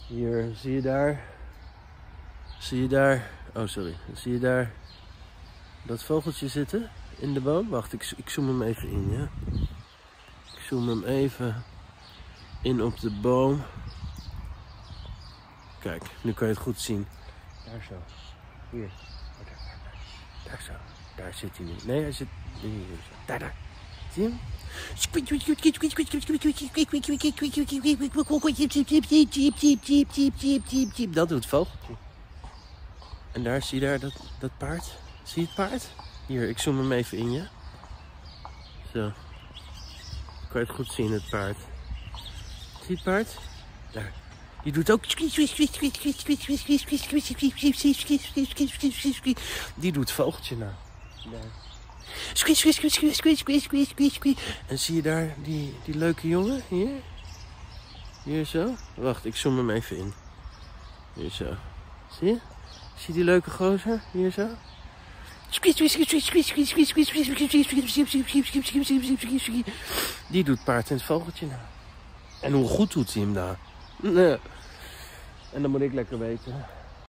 Hier, zie je daar? Zie je daar? Oh, sorry. Zie je daar dat vogeltje zitten in de boom? Wacht, ik zoom hem even in, ja? Ik zoom hem even in op de boom. Kijk, nu kan je het goed zien. Daar zo. Hier. Daar zo. Daar zit hij nu. Nee, hij zit hier. Daar. Zie je hem? Dat doet het vogeltje. En daar, zie je daar dat paard? Zie je het paard? Hier, ik zoom hem even in, ja? Zo. Dan kan je het goed zien, het paard. Zie je het paard? Daar. Die doet ook... Die doet het vogeltje nou. Daar. En zie je daar die leuke jongen? Hier? Hier zo? Wacht, ik zoom hem even in. Hier zo. Zie je? Zie je die leuke gozer? Hier zo? Die doet paard en het vogeltje nou. En hoe goed doet hij hem nou? En dan moet ik lekker weten.